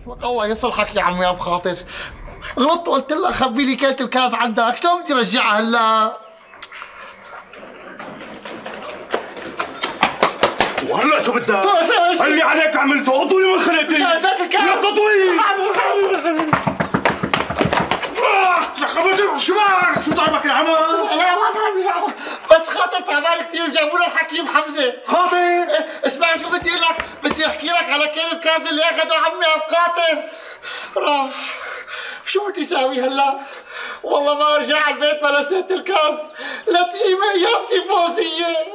الله يصلحك يا عمي يا ابو خاطر، غلطت وقلت لك خبي لي كيلة الكاز عندك، شلون بدي ارجعها هلا؟ وهلا شو بدك؟ اللي عليك عملته، اطوي من خلقتي. شايفك الكاز لا تطوي. يا خبر شو مالك؟ شو ضربك العمى؟ لا ما ضربني يا عمي، بس خاطر تعبان كثير وجابوا له الحكيم حمزه. خاطر؟ اسمع شو بدي لك، بدي احكي لك على كيلة الكاز اللي اخذه عمي ابو خاطر. راح، شو بدي اساوي هلا؟ والله ما ارجع على البيت بلا سيرة الكاس، لا تقيم ايام تيفوزية.